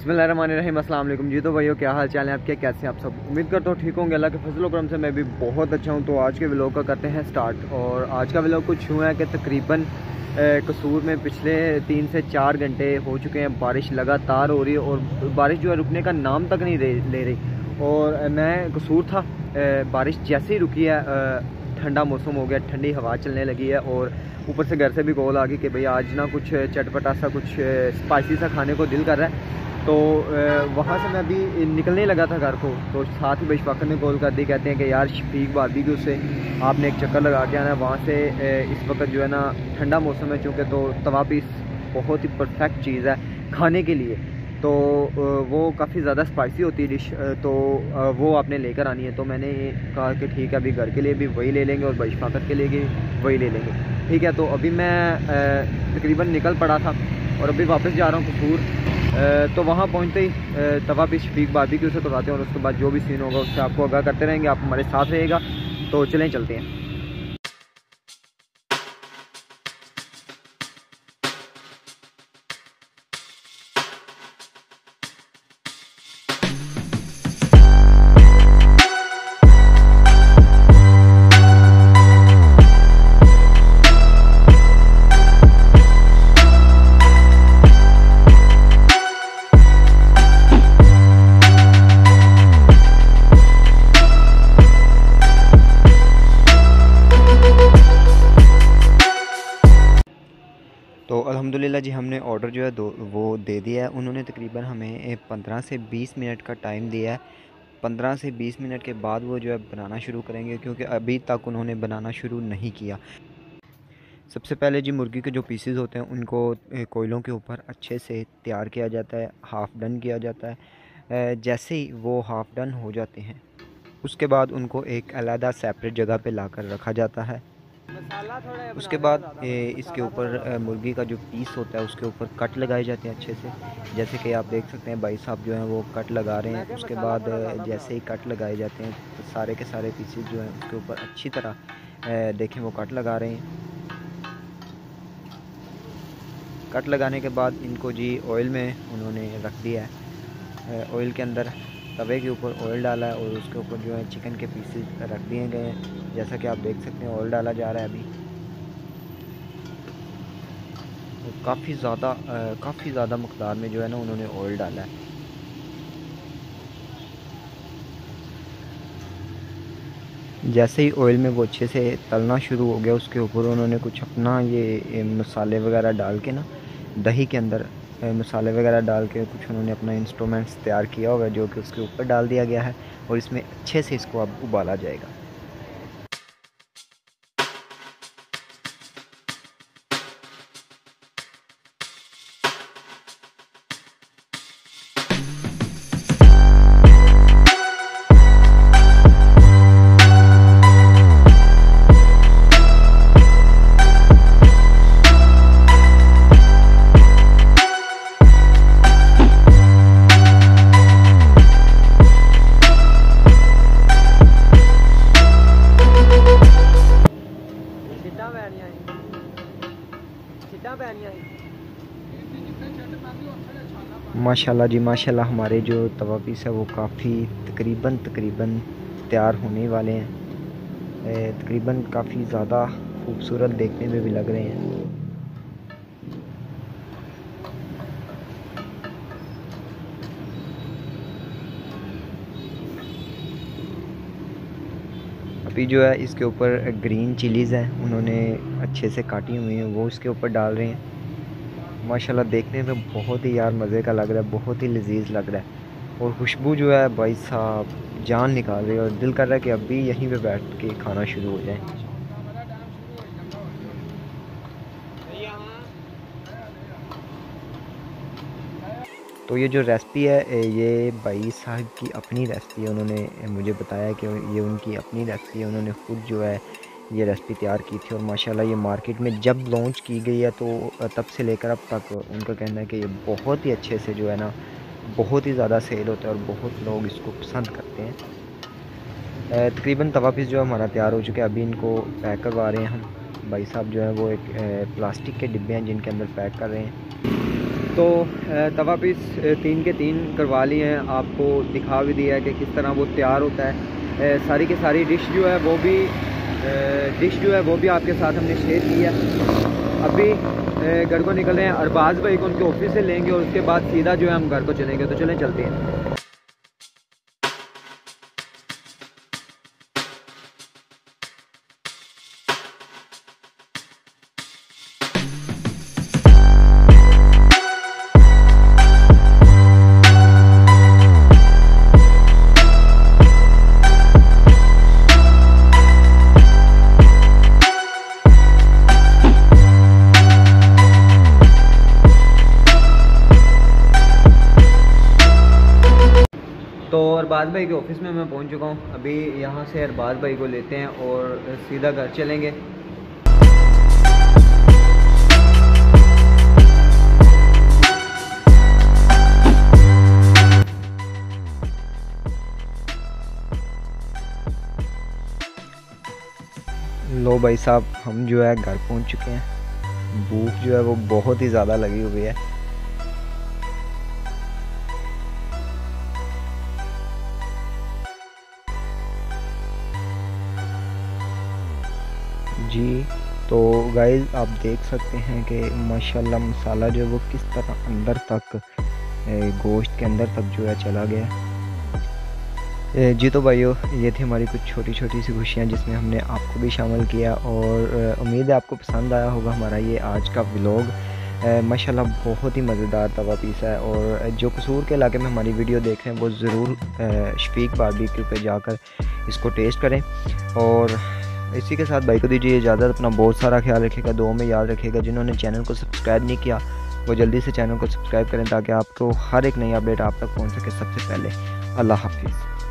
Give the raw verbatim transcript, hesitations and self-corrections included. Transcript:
बिस्मिल्लाहिर्रहमानिर्रहीम। अस्सलाम वालेकुम जी। तो भाइयों क्या हाल चाल है आपके, कैसे आप सब? उम्मीद करता हूँ ठीक होंगे। अल्लाह के फजल करम से मैं भी बहुत अच्छा हूँ। तो आज के व्लॉग का करते हैं स्टार्ट। और आज का व्लॉग कुछ यूँ है कि तकरीबन कसूर में पिछले तीन से चार घंटे हो चुके हैं, बारिश लगातार हो रही है और बारिश जो है रुकने का नाम तक नहीं ले रही। और मैं कसूर था, बारिश जैसे ही रुकी है ठंडा मौसम हो गया, ठंडी हवा चलने लगी है और ऊपर से घर से भी कॉल आ गई कि भाई आज ना कुछ चटपटा सा, कुछ स्पाइसी सा खाने को दिल कर रहा है। तो वहाँ से मैं अभी निकलने लगा था घर को, तो साथ ही बशफाकर ने कॉल कर दी, कहते हैं कि यार शफीक बारबेक्यू से आपने एक चक्कर लगा के आना है। वहाँ से इस वक्त जो है ना ठंडा मौसम है चूँकि, तो तवा पीस बहुत ही परफेक्ट चीज़ है खाने के लिए। तो वो काफ़ी ज़्यादा स्पाइसी होती है डिश, तो वो आपने लेकर आनी है। तो मैंने कहा कि ठीक है, अभी घर के लिए भी वही ले लेंगे और बशफाकर के लिए भी वही ले लेंगे, ठीक है। तो अभी मैं तकरीबन निकल पड़ा था और अभी वापस जा रहा हूँ कसूर। तो वहाँ पहुँचते ही तवा पीस शफीक बारबेक्यू से करवाते हैं और उसके बाद जो भी सीन होगा उससे आपको आगाह करते रहेंगे। आप हमारे साथ रहेगा, तो चलें चलते हैं। तो अल्हम्दुलिल्लाह जी, हमने ऑर्डर जो है दो वो दे दिया है। उन्होंने तकरीबन हमें पंद्रह से बीस मिनट का टाइम दिया है। पंद्रह से बीस मिनट के बाद वो जो है बनाना शुरू करेंगे, क्योंकि अभी तक उन्होंने बनाना शुरू नहीं किया। सबसे पहले जी मुर्गी के जो पीसेस होते हैं उनको कोयलों के ऊपर अच्छे से तैयार किया जाता है, हाफ़ डन किया जाता है। जैसे ही वो हाफ़ डन हो जाते हैं उसके बाद उनको एक अलग सेपरेट जगह पे लाकर रखा जाता है। उसके बाद इसके ऊपर मुर्गी का जो पीस होता है उसके ऊपर कट लगाए जाते हैं अच्छे से, जैसे कि आप देख सकते हैं भाई साहब जो हैं वो कट लगा रहे हैं। उसके बाद जैसे ही कट लगाए जाते हैं तो सारे के सारे पीसेस जो हैं उसके ऊपर अच्छी तरह देखें वो कट लगा रहे हैं। कट लगाने के बाद इनको जी ऑयल में उन्होंने रख दिया है। ऑयल के अंदर तवे के ऊपर ऑयल डाला है और उसके ऊपर जो है चिकन के पीसेस रख दिए गए हैं, जैसा कि आप देख सकते हैं ऑयल डाला जा रहा है अभी। तो काफ़ी ज़्यादा काफ़ी ज़्यादा मकदार में जो है ना उन्होंने ऑयल डाला है। जैसे ही ऑयल में वो अच्छे से तलना शुरू हो गया, उसके ऊपर उन्होंने कुछ अपना ये मसाले वगैरह डाल के ना, दही के अंदर मसाले वगैरह डाल के कुछ उन्होंने अपना इंस्ट्रूमेंट्स तैयार किया होगा, जो कि उसके ऊपर डाल दिया गया है और इसमें अच्छे से इसको अब उबाला जाएगा। माशाल्लाह जी माशाल्लाह, हमारे जो तवा पीस है वो काफ़ी तकरीबन तकरीबन तैयार होने वाले हैं। तकरीबन काफ़ी ज़्यादा खूबसूरत देखने में भी लग रहे हैं। अभी जो है इसके ऊपर ग्रीन चिलीज़ हैं, उन्होंने अच्छे से काटी हुई हैं, वो इसके ऊपर डाल रहे हैं। माशाल्लाह देखने में बहुत ही यार मज़े का लग रहा है, बहुत ही लजीज लग रहा है और खुशबू जो है भाई साहब जान निकाल रही है और दिल कर रहा है कि अभी यहीं पे बैठ के खाना शुरू हो जाए। तो ये जो रेसिपी है ये भाई साहब की अपनी रेसिपी है, उन्होंने मुझे बताया कि ये उनकी अपनी रेसिपी है। उन्होंने ख़ुद जो है ये रेसिपी तैयार की थी और माशाल्लाह ये मार्केट में जब लॉन्च की गई है तो तब से लेकर अब तक उनका कहना है कि ये बहुत ही अच्छे से जो है ना बहुत ही ज़्यादा सेल होता है और बहुत लोग इसको पसंद करते हैं। तकरीबन तवा पीस जो हमारा तैयार हो चुका है, अभी इनको पैक करवा रहे हैं हम। भाई साहब जो है वो एक प्लास्टिक के डिब्बे हैं जिनके अंदर पैक कर रहे हैं। तो तवा पीस तीन के तीन करवा लिए हैं, आपको दिखा भी दिया है कि किस तरह वो तैयार होता है। सारी की सारी डिश जो है वो भी डिश जो है वो भी आपके साथ हमने शेयर की है। अभी घर को निकल रहे हैं, अरबाज भाई को उनके ऑफिस से लेंगे और उसके बाद सीधा जो है हम घर को चलेंगे। तो चलें चलते हैं। तो अरबाज भाई के ऑफिस में मैं पहुंच चुका हूं। अभी यहां से अरबाज भाई को लेते हैं और सीधा घर चलेंगे। लो भाई साहब, हम जो है घर पहुंच चुके हैं। भूख जो है वो बहुत ही ज़्यादा लगी हुई है। जी तो गाइस आप देख सकते हैं कि माशाल्लाह मसाला जो है वो किस तरह अंदर तक गोश्त के अंदर तक जो है चला गया। जी तो भाइयों, ये थी हमारी कुछ छोटी छोटी सी खुशियाँ जिसमें हमने आपको भी शामिल किया और उम्मीद है आपको पसंद आया होगा हमारा ये आज का व्लॉग। माशाल्लाह बहुत ही मज़ेदार तवा पीस है और जो कसूर के इलाके में हमारी वीडियो देख रहे हैं वो ज़रूर शफीक बारबेक्यू पे जाकर इसको टेस्ट करें। और इसी के साथ भाई को दीजिए इजाज़त। अपना बहुत सारा ख्याल रखिएगा, दुआ में याद रखिएगा। जिन्होंने चैनल को सब्सक्राइब नहीं किया वो जल्दी से चैनल को सब्सक्राइब करें ताकि आपको हर एक नई अपडेट आप तक पहुंच सके सबसे पहले। अल्लाह हाफिज़।